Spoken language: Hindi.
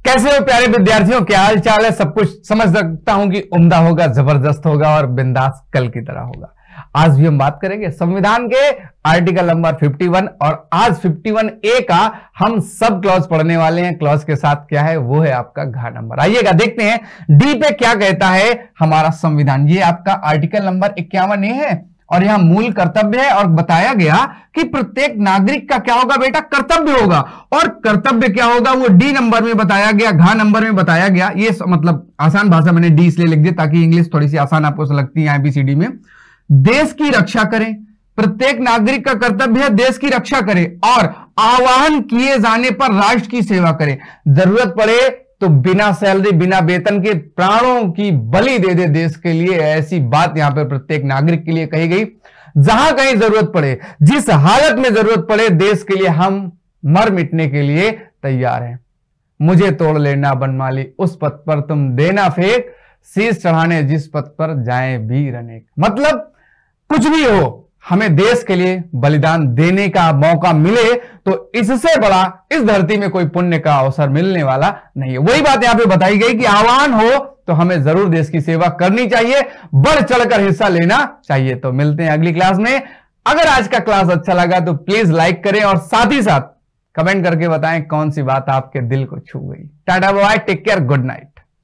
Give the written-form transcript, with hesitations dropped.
कैसे हो प्यारे विद्यार्थियों, क्या हाल चाल है? सब कुछ समझ सकता हूं कि उम्दा होगा, जबरदस्त होगा और बिंदास कल की तरह होगा। आज भी हम बात करेंगे संविधान के आर्टिकल नंबर 51 और आज 51A का हम सब क्लॉज पढ़ने वाले हैं। क्लॉज के साथ क्या है, वो है आपका घ नंबर। आइएगा देखते हैं डी पे क्या कहता है हमारा संविधान। ये आपका आर्टिकल नंबर 51A है और यहां मूल कर्तव्य है और बताया गया कि प्रत्येक नागरिक का क्या होगा बेटा, कर्तव्य होगा। और कर्तव्य क्या होगा वो डी नंबर में बताया गया, घ नंबर में बताया गया। ये मतलब आसान भाषा मैंने डी इसलिए लिख दिया ताकि इंग्लिश थोड़ी सी आसान आपको लगती है ABCD में। देश की रक्षा करें, प्रत्येक नागरिक का कर्तव्य है देश की रक्षा करे और आह्वान किए जाने पर राष्ट्र की सेवा करे। जरूरत पड़े तो बिना सैलरी बिना वेतन के प्राणों की बलि दे दे देश के लिए। ऐसी बात यहां पर प्रत्येक नागरिक के लिए कही गई। जहां कहीं जरूरत पड़े, जिस हालत में जरूरत पड़े, देश के लिए हम मर मिटने के लिए तैयार हैं। मुझे तोड़ लेना बनमाली, उस पथ पर तुम देना फेंक, शीश चढ़ाने जिस पथ पर जाए वीर अनेक। मतलब कुछ भी हो, हमें देश के लिए बलिदान देने का मौका मिले तो इससे बड़ा इस धरती में कोई पुण्य का अवसर मिलने वाला नहीं है। वही बात यहां पे बताई गई कि आह्वान हो तो हमें जरूर देश की सेवा करनी चाहिए, बढ़ चढ़कर हिस्सा लेना चाहिए। तो मिलते हैं अगली क्लास में। अगर आज का क्लास अच्छा लगा तो प्लीज लाइक करें और साथ ही साथ कमेंट करके बताएं कौन सी बात आपके दिल को छू गई। Tata bye, take care, good night.